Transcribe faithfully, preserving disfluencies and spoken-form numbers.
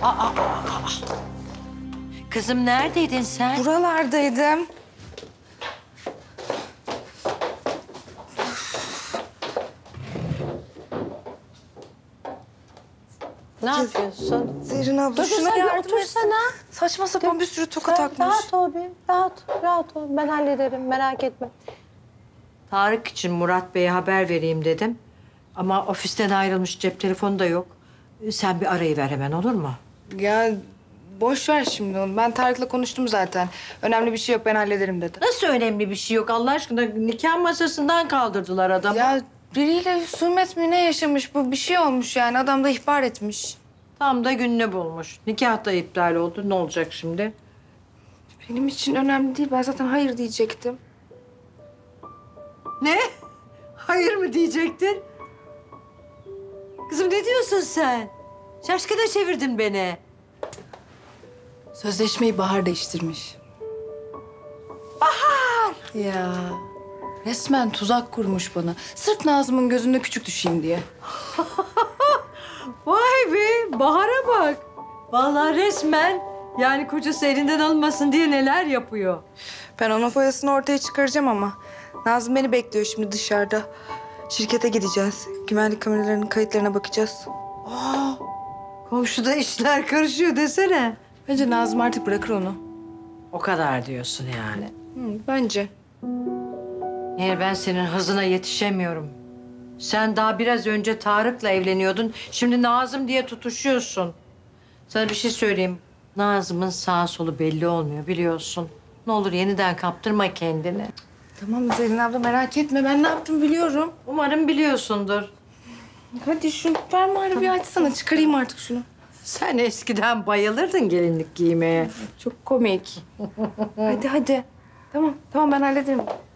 Aa, aa, aa. Kızım neredeydin sen? Buralardaydım. Ne yapıyorsun? Zerrin abla Dur, şuna sen yardım otursana. etsene. Saçma sapan bir sürü toka takmış. Rahat ol bir, rahat, rahat ol. Ben hallederim, merak etme. Tarık için Murat Bey'e haber vereyim dedim. Ama ofisten ayrılmış, cep telefonu da yok. Sen bir arayıver hemen, olur mu? Ya boş ver şimdi onu. Ben Tarık'la konuştum zaten. Önemli bir şey yok, ben hallederim dedi. Nasıl önemli bir şey yok Allah aşkına? Nikah masasından kaldırdılar adamı. Ya biriyle husumet mi ne yaşamış bu? Bir şey olmuş yani. Adam da ihbar etmiş. Tam da gününü bulmuş. Nikah da iptal oldu. Ne olacak şimdi? Benim için önemli değil. Ben zaten hayır diyecektim. Ne? Hayır mı diyecektin? Kızım ne diyorsun sen? Şaşkına çevirdin beni. Sözleşmeyi Bahar değiştirmiş. Bahar! Ya resmen tuzak kurmuş bana. Sırf Nazım'ın gözünde küçük düşeyim diye. Vay be, Bahar'a bak. Vallahi resmen yani kocası elinden alınmasın diye neler yapıyor. Ben onun foyasını ortaya çıkaracağım ama. Nazım beni bekliyor şimdi dışarıda. Şirkete gideceğiz. Güvenlik kameralarının kayıtlarına bakacağız. Aa, komşuda işler karışıyor desene. Bence Nazım artık bırakır onu. O kadar diyorsun yani. Hı, bence. Eğer ben senin hızına yetişemiyorum. Sen daha biraz önce Tarık'la evleniyordun. Şimdi Nazım diye tutuşuyorsun. Sana bir şey söyleyeyim. Nazım'ın sağ solu belli olmuyor biliyorsun. Ne olur yeniden kaptırma kendini. Tamam Zerrin abla merak etme. Ben ne yaptım biliyorum. Umarım biliyorsundur. Hadi şu fermuarı bir açsana. Çıkarayım artık şunu. Sen eskiden bayılırdın gelinlik giymeye. Çok komik. Hadi hadi. Tamam tamam ben hallederim.